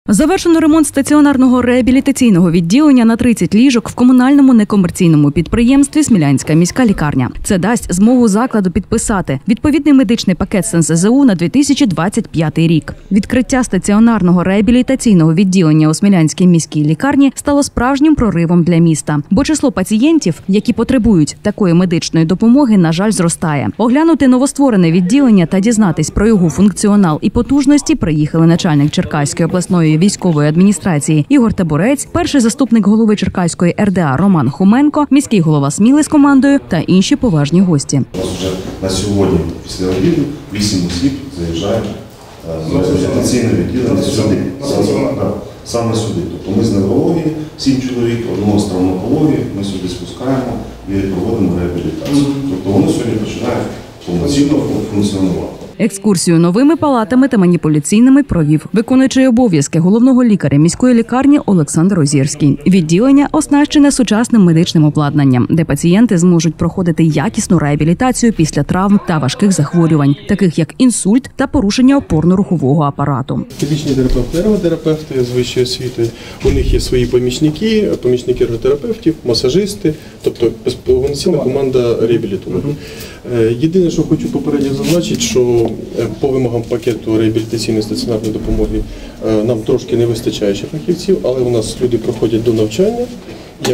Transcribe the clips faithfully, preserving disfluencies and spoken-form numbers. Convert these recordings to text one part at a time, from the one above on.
Завершено ремонт стаціонарного реабілітаційного відділення на тридцять ліжок в комунальному некомерційному підприємстві «Смілянська міська лікарня». Це дасть змогу закладу підписати відповідний медичний пакет з ен ес зе у на дві тисячі двадцять п'ятий рік. Відкриття стаціонарного реабілітаційного відділення у Смілянській міській лікарні стало справжнім проривом для міста, бо число пацієнтів, які потребують такої медичної допомоги, на жаль, зростає. Оглянути новостворене відділення та дізнатись про його функціонал і потужності приїхали начальник Черкаської обласної військової адміністрації Ігор Табурець, перший заступник голови Черкаської ер де а Роман Хоменко, міський голова Сміли з командою та інші поважні гості. У нас вже на сьогодні, після обіду, вісім осіб заїжджають на реабілітаційне відділення сюди, саме сюди. Тобто ми з неврології, сім чоловік, одного з травматології, ми сюди спускаємо і проводимо реабілітацію. Тобто вони сьогодні починають повноцінно функціонувати. Екскурсію новими палатами та маніпуляційними провів виконуючий обов'язки головного лікаря міської лікарні Олександр Озірський. Відділення оснащене сучасним медичним обладнанням, де пацієнти зможуть проходити якісну реабілітацію після травм та важких захворювань, таких як інсульт та порушення опорно-рухового апарату. Фізичні терапевти, ерготерапевти з вищої освіти, у них є свої помічники, помічники ерготерапевтів, масажисти, тобто повноцінна команда реабілітологів. Єдине, що хочу попередньо зазначити, що по вимогам пакету реабілітаційної стаціонарної допомоги нам трошки не вистачає ще фахівців, але у нас люди проходять до навчання, як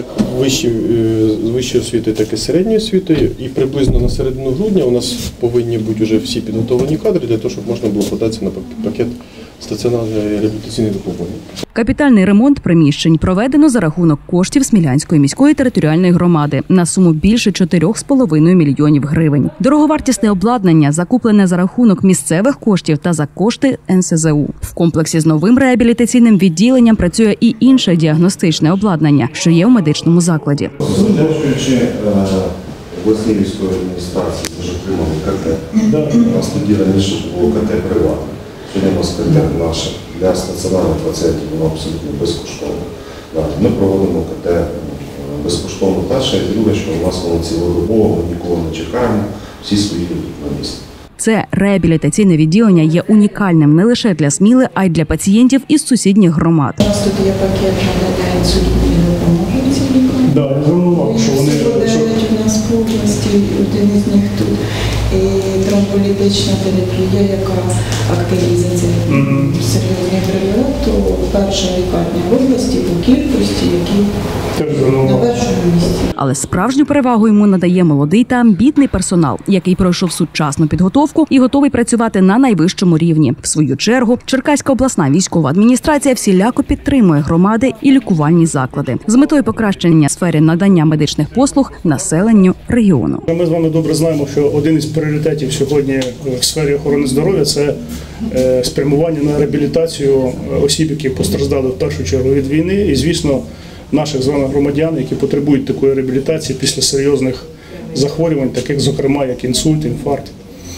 з вищої освіти, так і середньої освіти. І приблизно на середину грудня у нас повинні бути вже всі підготовлені кадри для того, щоб можна було податися на пакет стаціонарної реабілітаційної допомоги. Капітальний ремонт приміщень проведено за рахунок коштів Смілянської міської територіальної громади на суму більше чотирьох з половиною мільйонів гривень. Дороговартісне обладнання закуплене за рахунок місцевих коштів та за кошти ен ес зе у. В комплексі з новим реабілітаційним відділенням працює і інше діагностичне обладнання, що є у медичному закладі. Завдячуючи обласній військовій адміністрації, вже отримали ка те. У нас тоді раніше було ка те приватне. Сьогодні у нас ка те наше. Для стаціонарних пацієнтів воно абсолютно безкоштовно. Ми проводимо ка те безкоштовно. Перше і друге, що у нас воно цілодобово, ми нікого не чекаємо, всі свої йдуть на місце. Це реабілітаційне відділення є унікальним не лише для Сміли, а й для пацієнтів із сусідніх громад. У нас тут є пакет надання інсультної допомоги в цій лікарні. Да, що вони у нас по області, один із них тут. І тромболітична терапія, яка активізується mm-hmm. серйозний прильот, то перша лікарня в області по кількості, які на першому місці. Але справжню перевагу йому надає молодий та амбітний персонал, який пройшов сучасну підготовку і готовий працювати на найвищому рівні. В свою чергу, Черкаська обласна військова адміністрація всіляко підтримує громади і лікувальні заклади з метою покращення сфери надання медичних послуг населенню регіону. Ми з вами добре знаємо, що один із пріоритетів сьогодні в сфері охорони здоров'я – це спрямування на реабілітацію осіб, які постраждали в першу чергу від війни, і, звісно, наших з вами громадян, які потребують такої реабілітації після серйозних захворювань, таких, зокрема, як інсульт, інфаркт.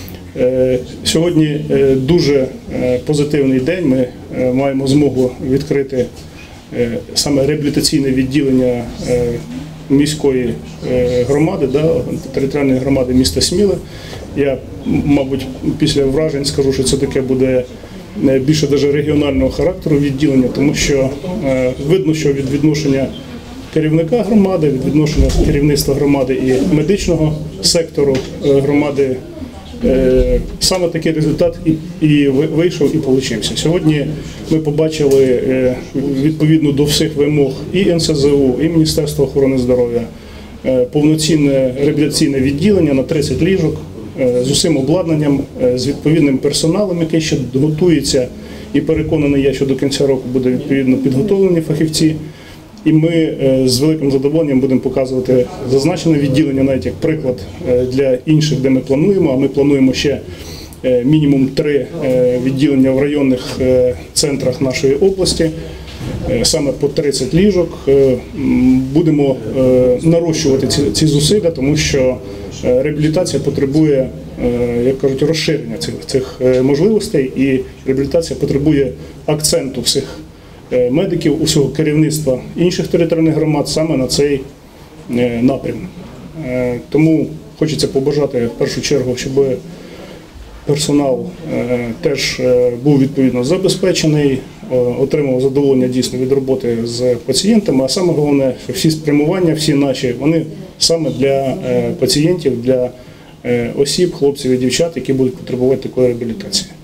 Сьогодні дуже позитивний день. Ми маємо змогу відкрити саме реабілітаційне відділення міської громади, да, територіальної громади міста Сміли. Я, мабуть, після вражень скажу, що це таке буде більше навіть регіонального характеру відділення, тому що е, видно, що від відношення керівника громади, від відношення керівництва громади і медичного сектору е, громади е, саме такий результат і, і вийшов, і получився. Сьогодні ми побачили е, відповідно до всіх вимог і ен ес зе у, і Міністерства охорони здоров'я е, повноцінне реабілітаційне відділення на тридцять ліжок, з усім обладнанням, з відповідним персоналом, який ще готується, і переконаний я, що до кінця року буде відповідно підготовлені фахівці. І ми з великим задоволенням будемо показувати зазначене відділення, навіть як приклад для інших, де ми плануємо, а ми плануємо ще мінімум три відділення в районних центрах нашої області, саме по тридцять ліжок. Будемо нарощувати ці, ці зусилля, тому що реабілітація потребує, як кажуть, розширення цих, цих можливостей, і реабілітація потребує акценту всіх медиків, усього керівництва інших територіальних громад саме на цей напрям. Тому хочеться побажати в першу чергу, щоб персонал теж був відповідно забезпечений, е, отримав задоволення дійсно від роботи з пацієнтами, а саме головне, що всі спрямування, всі наші, вони саме для е, пацієнтів, для е, осіб, хлопців і дівчат, які будуть потребувати такої реабілітації.